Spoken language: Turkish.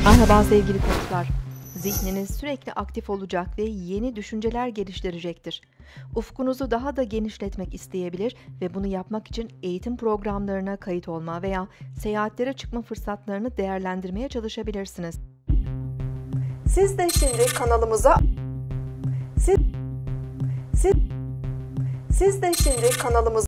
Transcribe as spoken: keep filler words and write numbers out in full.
Merhaba sevgili koçlar. Zihniniz sürekli aktif olacak ve yeni düşünceler geliştirecektir. Ufkunuzu daha da genişletmek isteyebilir ve bunu yapmak için eğitim programlarına kayıt olma veya seyahatlere çıkma fırsatlarını değerlendirmeye çalışabilirsiniz. Siz de şimdi kanalımıza siz, siz, siz de şimdi kanalımıza